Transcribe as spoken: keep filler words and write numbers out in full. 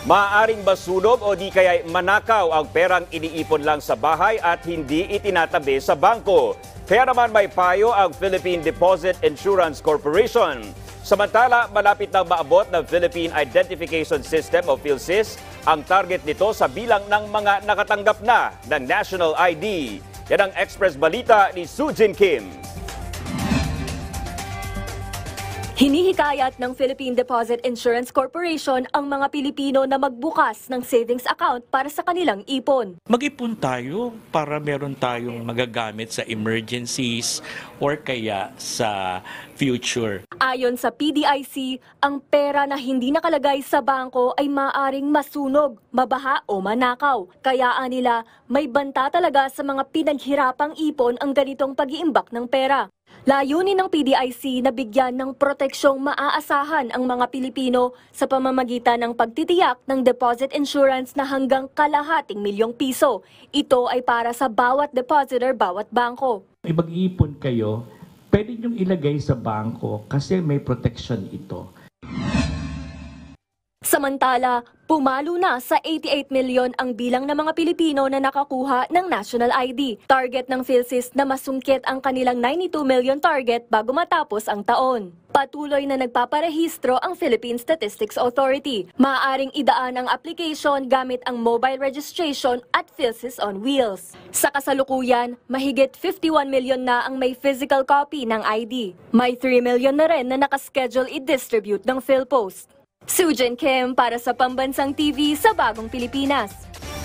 Maaaring masunog o di kaya manakaw ang perang iniipon lang sa bahay at hindi itinatabi sa bangko. Kaya naman may payo ang Philippine Deposit Insurance Corporation. Samantala, malapit nang maabot ng Philippine Identification System o PhilSys ang target nito sa bilang ng mga nakatanggap na ng National I D. Yan ang Express Balita ni Sujin Kim. Hinihikayat ng Philippine Deposit Insurance Corporation ang mga Pilipino na magbukas ng savings account para sa kanilang ipon. Mag-ipon tayo para meron tayong magagamit sa emergencies or kaya sa future. Ayon sa P D I C, ang pera na hindi nakalagay sa bangko ay maaring masunog, mabaha o manakaw. Kaya nila may banta talaga sa mga pinaghirapang ipon ang ganitong pag-iimbak ng pera. Layunin ng P D I C na bigyan ng proteksyong maaasahan ang mga Pilipino sa pamamagitan ng pagtitiyak ng deposit insurance na hanggang kalahating milyong piso. Ito ay para sa bawat depositor, bawat bangko. May mag-iipon kayo, pwede niyong ilagay sa bangko kasi may protection ito. Samantala, pumalo na sa eighty-eight milyon ang bilang ng mga Pilipino na nakakuha ng National I D. Target ng PhilSys na masungkit ang kanilang ninety-two million target bago matapos ang taon. Patuloy na nagpaparehistro ang Philippine Statistics Authority. Maaaring idaan ang application gamit ang mobile registration at PhilSys on Wheels. Sa kasalukuyan, mahigit fifty-one million na ang may physical copy ng I D. May three million na rin na nakaschedule i-distribute ng PhilPost. Sujin Kim para sa Pambansang T V sa Bagong Pilipinas.